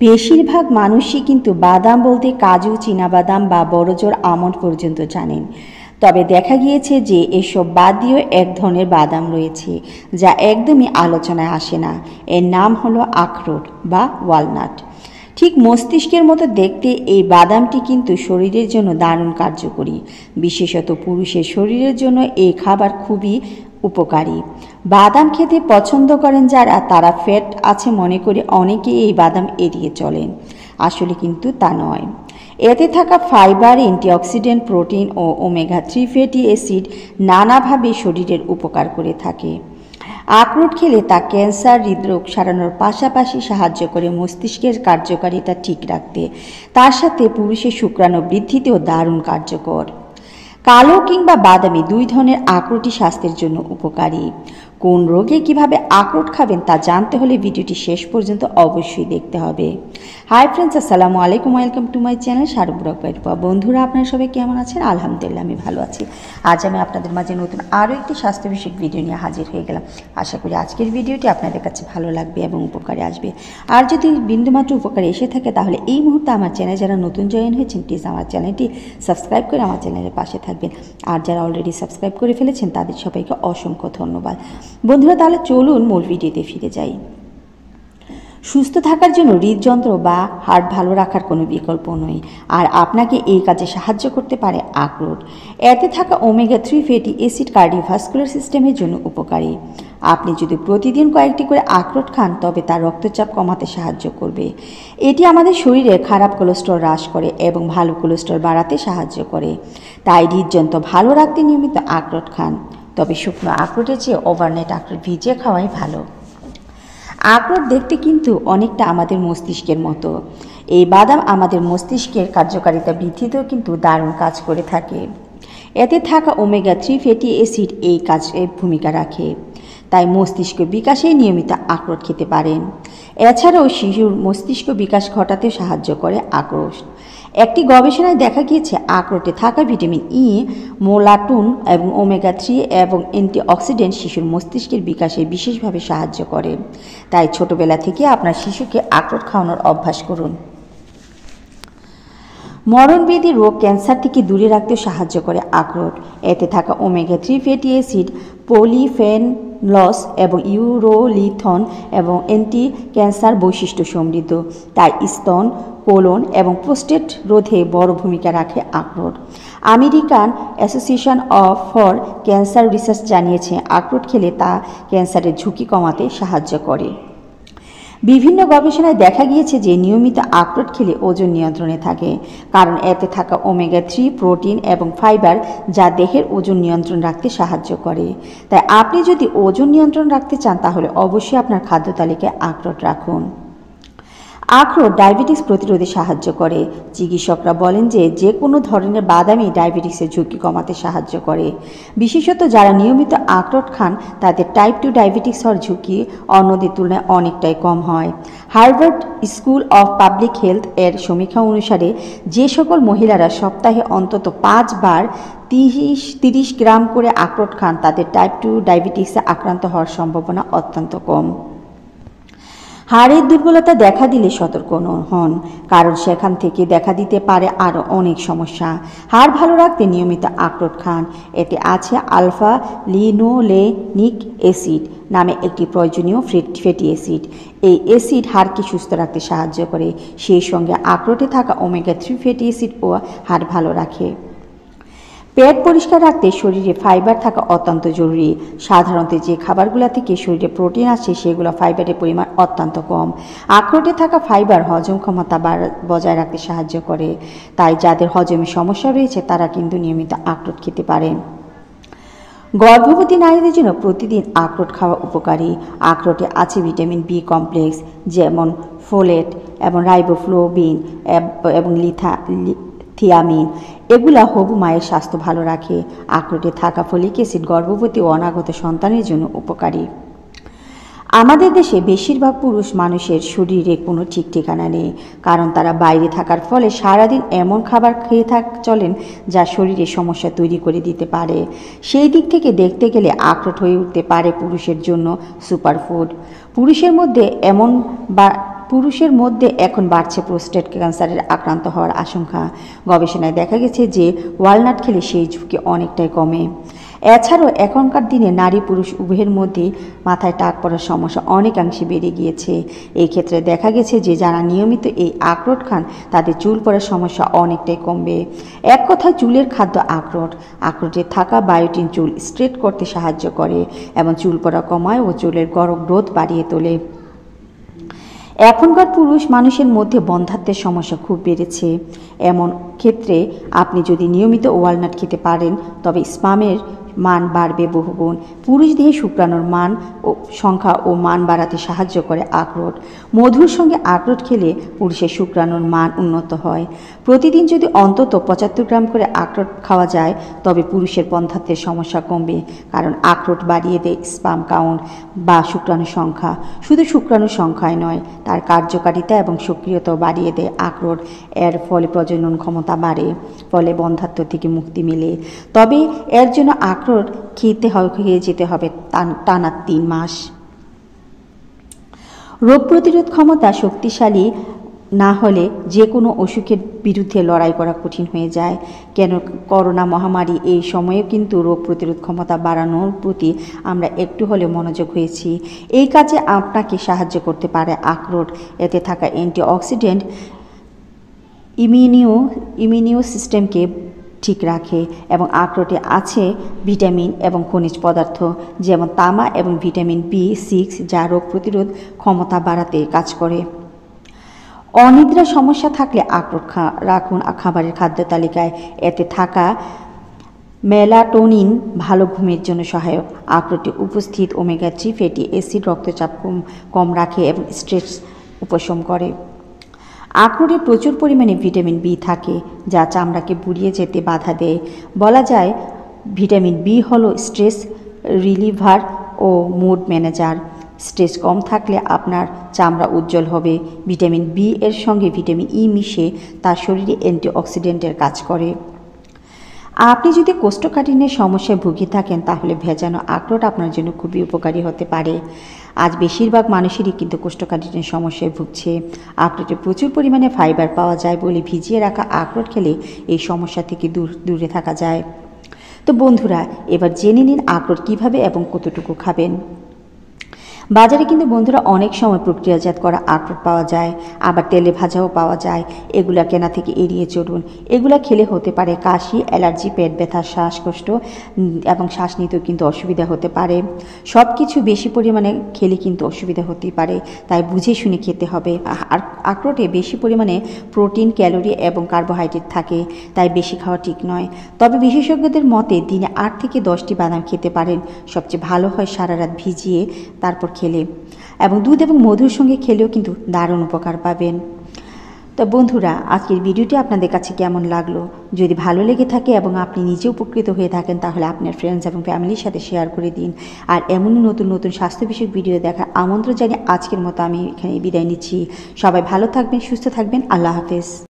বেশিরভাগ মানুষই কিন্তু বাদাম বলতে কাজু, চীনাবাদাম বা বড়জোর আমন্ড পর্যন্ত জানেন। তবে দেখা গিয়েছে যে এসব বাদ দিয়েও এক ধরনের বাদাম রয়েছে যা একদমই আলোচনায় আসে না। এর নাম হলো আখরোট বা ওয়ালনাট। ঠিক মস্তিষ্কের মতো দেখতে এই বাদামটি কিন্তু শরীরের জন্য দারুণ কার্যকরী। বিশেষত পুরুষের শরীরের জন্য এই খাবার খুবই উপকারী। বাদাম খেতে পছন্দ করেন যারা, তারা ফ্যাট আছে মনে করে অনেকেই এই বাদাম এড়িয়ে চলেন। আসলে কিন্তু তা নয়। এতে থাকা ফাইবার, অ্যান্টিঅক্সিডেন্ট, প্রোটিন ও ওমেগা-3 ফ্যাটি অ্যাসিড নানাভাবে শরীরের উপকার করে থাকে। আখরোট খেলে তা ক্যান্সার, হৃদরোগ সারানোর পাশাপাশি সাহায্য করে মস্তিষ্কের কার্যকারিতা ঠিক রাখতে। তার সাথে পুরুষের শুক্রাণু বৃদ্ধিতেও দারুণ কার্যকর। কালো কিংবা বাদামি দুই ধরনের আখরোটই স্বাস্থ্যের জন্য উপকারী। কোন রোগে কিভাবে আখরোট খাবেন তা জানতে হলে ভিডিওটি শেষ পর্যন্ত অবশ্যই দেখতে হবে। হাই ফ্রেন্ডস, আসসালামু আলাইকুম, welcome to my channel Shahrukh blog by Rupa. বন্ধুরা, আপনারা সবাই কেমন আছেন? আলহামদুলিল্লাহ আমি ভালো আছি। আজ আমি আপনাদের মাঝে নতুন আরও একটি স্বাস্থ্য বিষয়ক ভিডিও নিয়ে হাজির হয়ে গেলাম। আশা করি আজকের ভিডিওটি আপনাদের কাছে ভালো লাগবে এবং উপকারে আসবে। আর যদি বিন্দুমাত্র উপকারে এসে থাকে তাহলে এই মুহূর্তে আমার চ্যানেল যারা নতুন জয়েন হয়েছেন, প্লিজ আমার চ্যানেলটি সাবস্ক্রাইব করে আমার চ্যানেলের পাশে থাকবেন। আর যারা অলরেডি সাবস্ক্রাইব করে ফেলেছেন তাদের সবাইকে অসংখ্য ধন্যবাদ। বন্ধুরা, তাহলে চলুন মূল ভিডিওতে ফিরে যাই। সুস্থ থাকার জন্য হৃদযন্ত্র বা হার্ট ভালো রাখার কোনো বিকল্প নয়, আর আপনাকে এই কাজে সাহায্য করতে পারে আখরোট। এতে থাকা ওমেগা-3 ফ্যাটি অ্যাসিড কার্ডিওভাস্কুলার সিস্টেমের জন্য উপকারী। আপনি যদি প্রতিদিন কয়েকটি করে আখরোট খান তবে তা রক্তচাপ কমাতে সাহায্য করবে। এটি আমাদের শরীরে খারাপ কোলেস্টেরল হ্রাস করে এবং ভালো কোলেস্টেরল বাড়াতে সাহায্য করে। তাই হৃদযন্ত্র ভালো রাখতে নিয়মিত আখরোট খান। তবে শুকনো আখরোটের চেয়ে ওভারনাইট আখরোট ভিজিয়ে খাওয়াই ভালো। আখরোট দেখতে কিন্তু অনেকটা আমাদের মস্তিষ্কের মতো। এই বাদাম আমাদের মস্তিষ্কের কার্যকারিতা বৃদ্ধিতেও কিন্তু দারুণ কাজ করে থাকে। এতে থাকা ওমেগা-3 ফ্যাটি অ্যাসিড এই কাজে ভূমিকা রাখে। তাই মস্তিষ্ক বিকাশে নিয়মিত আখরোট খেতে পারেন। এছাড়াও শিশুর মস্তিষ্ক বিকাশ ঘটাতে সাহায্য করে আখরোট। একটি গবেষণায় দেখা গিয়েছে আখরোটে থাকা ভিটামিন ই, মোলাটন এবং ওমেগা-3 এবং অ্যান্টিঅক্সিডেন্ট শিশুর মস্তিষ্কের বিকাশে বিশেষভাবে সাহায্য করে। তাই ছোটবেলা থেকে আপনার শিশুকে আখরোট খাওয়ানোর অভ্যাস করুন। মরণব্যাধি রোগ, ক্যান্সার থেকে দূরে রাখতেও সাহায্য করে আখরোট। এতে থাকা ওমেগা-3 ফ্যাটি অ্যাসিড, পলিফেনলস এবং ইউরোলিথন এবং অ্যান্টি ক্যান্সার বৈশিষ্ট্য সমৃদ্ধ। তাই স্তন, কোলন এবং প্রোস্টেট রোধে বড় ভূমিকা রাখে আখরোট। American association for cancer research জানিয়েছে আখরোট খেলে তা ক্যান্সারের ঝুঁকি কমাতে সাহায্য করে। বিভিন্ন গবেষণায় দেখা গিয়েছে যে নিয়মিত আখরোট খেলে ওজন নিয়ন্ত্রণে থাকে, কারণ এতে থাকা ওমেগা-3 প্রোটিন এবং ফাইবার যা দেহের ওজন নিয়ন্ত্রণ রাখতে সাহায্য করে। তাই আপনি যদি ওজন নিয়ন্ত্রণ রাখতে চান তাহলে অবশ্যই আপনার খাদ্য তালিকায় আখরোট রাখুন। আখরোট ডায়াবেটিস প্রতিরোধে সাহায্য করে। চিকিৎসকরা বলেন যে যে কোনো ধরনের বাদামই ডায়াবেটিসের ঝুঁকি কমাতে সাহায্য করে। বিশেষত যারা নিয়মিত আখরোট খান তাদের টাইপ 2 ডায়াবেটিস হওয়ার ঝুঁকি অন্যদের তুলনায় অনেকটাই কম হয়। Harvard school of public health এর সমীক্ষা অনুসারে যে সকল মহিলারা সপ্তাহে অন্তত 5 বার 30 গ্রাম করে আখরোট খান তাদের টাইপ 2 ডায়াবেটিসে আক্রান্ত হওয়ার সম্ভাবনা অত্যন্ত কম। হাড়ের দুর্বলতা দেখা দিলে সতর্ক হন, কারণ সেখান থেকে দেখা দিতে পারে আরও অনেক সমস্যা। হাড় ভালো রাখতে নিয়মিত আখরোট খান। এতে আছে আলফা লিনোলেনিক অ্যাসিড নামে একটি প্রয়োজনীয় ফ্যাটি অ্যাসিড। এই অ্যাসিড হাড়কে সুস্থ রাখতে সাহায্য করে। সেই সঙ্গে আখরোটে থাকা ওমেগা-3 ফ্যাটি অ্যাসিড ও হাড় ভালো রাখে। পেট পরিষ্কার রাখতে শরীরে ফাইবার থাকা অত্যন্ত জরুরি। সাধারণত যে খাবারগুলো থেকে শরীরে প্রোটিন আসে সেগুলো ফাইবারের পরিমাণ অত্যন্ত কম। আখরোটে থাকা ফাইবার হজম ক্ষমতা বজায় রাখতে সাহায্য করে। তাই যাদের হজমের সমস্যা রয়েছে তারা কিন্তু নিয়মিত আখরোট খেতে পারেন। গর্ভবতী নারীদের জন্য প্রতিদিন আখরোট খাওয়া উপকারী। আখরোটে আছে ভিটামিন বি কমপ্লেক্স যেমন ফোলেট এবং রাইবোফ্লোবিন এবং থিয়ামিন। এগুলা হবু মায়ের স্বাস্থ্য ভালো রাখে। আখরোটে থাকা ফলিক অ্যাসিড গর্ভবতী ও অনাগত সন্তানের জন্য উপকারী। আমাদের দেশে বেশিরভাগ পুরুষ মানুষের শরীরে কোনো ঠিক ঠিকানা নেই, কারণ তারা বাইরে থাকার ফলে সারাদিন এমন খাবার খেয়ে চলেন যা শরীরে সমস্যা তৈরি করে দিতে পারে। সেই দিক থেকে দেখতে গেলে আখরোট হয়ে উঠতে পারে পুরুষের জন্য সুপারফুড। পুরুষের মধ্যে এমন পুরুষের মধ্যে এখন বাড়ছে প্রোস্টেট ক্যান্সারের আক্রান্ত হওয়ার আশঙ্কা। গবেষণায় দেখা গেছে যে ওয়ালনাট খেলে সেই ঝুঁকি অনেকটাই কমে। এছাড়াও এখনকার দিনে নারী পুরুষ উভয়ের মধ্যে মাথায় টাক পড়ার সমস্যা অনেকাংশে বেড়ে গিয়েছে। এই ক্ষেত্রে দেখা গেছে যে যারা নিয়মিত এই আখরোট খান তাদের চুল পড়ার সমস্যা অনেকটাই কমবে। এক কথায় চুলের খাদ্য আখরোট। আখরোটে থাকা বায়োটিন চুল স্ট্রেট করতে সাহায্য করে এবং চুল পড়া কমায় ও চুলের গ্রোথ বাড়িয়ে তোলে। এখনকার পুরুষ মানুষের মধ্যে বন্ধ্যাত্বের সমস্যা খুব বেড়েছে। এমন ক্ষেত্রে আপনি যদি নিয়মিত ওয়ালনাট খেতে পারেন তবে স্পামের মান বাড়বে বহুগুণ। পুরুষ দেহে শুক্রাণুর মান ও সংখ্যা ও মান বাড়াতে সাহায্য করে আখরোট। মধুর সঙ্গে আখরোট খেলে পুরুষের শুক্রাণুর মান উন্নত হয়। প্রতিদিন যদি অন্তত 75 গ্রাম করে আখরোট খাওয়া যায় তবে পুরুষের বন্ধ্যাত্বের সমস্যা কমবে, কারণ আখরোট বাড়িয়ে দেয় স্পাম কাউন্ট বা শুক্রাণুর সংখ্যা। শুধু শুক্রাণুর সংখ্যায় নয়, তার কার্যকারিতা এবং সক্রিয়তাও বাড়িয়ে দেয় আখরোট। এর ফলে প্রজনন ক্ষমতা বাড়ে, ফলে বন্ধ্যাত্ব থেকে মুক্তি মেলে। তবে এর জন্য আখরোট খেয়ে যেতে হবে টানা 3 মাস। রোগ প্রতিরোধ ক্ষমতা শক্তিশালী না হলে যে কোনো অসুখের বিরুদ্ধে লড়াই করা কঠিন হয়ে যায়। কেন করোনা মহামারী এই সময়েও কিন্তু রোগ প্রতিরোধ ক্ষমতা বাড়ানোর প্রতি আমরা একটু হলেও মনোযোগ হয়েছি। এই কাজে আপনাকে সাহায্য করতে পারে আখরোট। এতে থাকা অ্যান্টিঅক্সিডেন্ট ইমিউনিও সিস্টেমকে ঠিক রাখে এবং আখরোটে আছে ভিটামিন এবং খনিজ পদার্থ যেমন তামা এবং ভিটামিন B6 যা রোগ প্রতিরোধ ক্ষমতা বাড়াতে কাজ করে। অনিদ্রা সমস্যা থাকলে আখরোট রাখুন খাবারের খাদ্য তালিকায়। এতে থাকা মেলাটোনিন ভালো ঘুমের জন্য সহায়ক। আখরোটে উপস্থিত ওমেগা-3 ফ্যাটি অ্যাসিড রক্তচাপ কম রাখে এবং স্ট্রেস উপশম করে। আখরোটে প্রচুর পরিমাণে ভিটামিন B থাকে যা চামড়াকে বুড়িয়ে যেতে বাধা দেয়। বলা যায় ভিটামিন B হলো স্ট্রেস রিলিভার ও মুড ম্যানেজার। স্ট্রেস কম থাকলে আপনার চামড়া উজ্জ্বল হবে। ভিটামিন B এর সঙ্গে ভিটামিন E মিশে তার শরীরে অ্যান্টিঅক্সিডেন্টের কাজ করে। আপনি যদি কোষ্ঠকাঠিন্যের সমস্যায় ভুগে থাকেন তাহলে ভেজানো আখরোট আপনার জন্য খুবই উপকারী হতে পারে। আজ বেশিরভাগ মানুষেরই কিন্তু কোষ্ঠকাঠিন্যের সমস্যায় ভুগছে। আখরোটে প্রচুর পরিমাণে ফাইবার পাওয়া যায় বলে ভিজিয়ে রাখা আখরোট খেলে এই সমস্যা থেকে দূরে থাকা যায়। তো বন্ধুরা, এবার জেনে নিন আখরোট কীভাবে এবং কতটুকু খাবেন। বাজারে কিন্তু বন্ধুরা অনেক সময় প্রক্রিয়াজাত করা আখরোট পাওয়া যায়, আবার তেলে ভাজাও পাওয়া যায়। এগুলা কেনা থেকে এড়িয়ে চলুন। এগুলা খেলে হতে পারে কাশি, অ্যালার্জি, পেট ব্যথা, শ্বাসকষ্ট এবং শ্বাস নিতেও কিন্তু অসুবিধা হতে পারে। সব কিছু বেশি পরিমাণে খেলে কিন্তু অসুবিধা হতেই পারে, তাই বুঝে শুনে খেতে হবে। আর আখরোটে বেশি পরিমাণে প্রোটিন, ক্যালোরি এবং কার্বোহাইড্রেট থাকে, তাই বেশি খাওয়া ঠিক নয়। তবে বিশেষজ্ঞদের মতে দিনে 8 থেকে 10টি বাদাম খেতে পারেন। সবচেয়ে ভালো হয় সারা রাত ভিজিয়ে তারপর খেলে, এবং দুধ এবং মধুর সঙ্গে খেলেও কিন্তু দারুণ উপকার পাবেন। তো বন্ধুরা, আজকের ভিডিওটি আপনাদের কাছে কেমন লাগলো? যদি ভালো লেগে থাকে এবং আপনি নিজে উপকৃত হয়ে থাকেন তাহলে আপনার ফ্রেন্ডস এবং ফ্যামিলির সাথে শেয়ার করে দিন। আর এমনই নতুন নতুন স্বাস্থ্য বিষয়ক ভিডিও দেখার আমন্ত্রণ জানিয়ে আজকের মতো আমি এখানে বিদায় নিচ্ছি। সবাই ভালো থাকবেন, সুস্থ থাকবেন। আল্লাহ হাফেজ।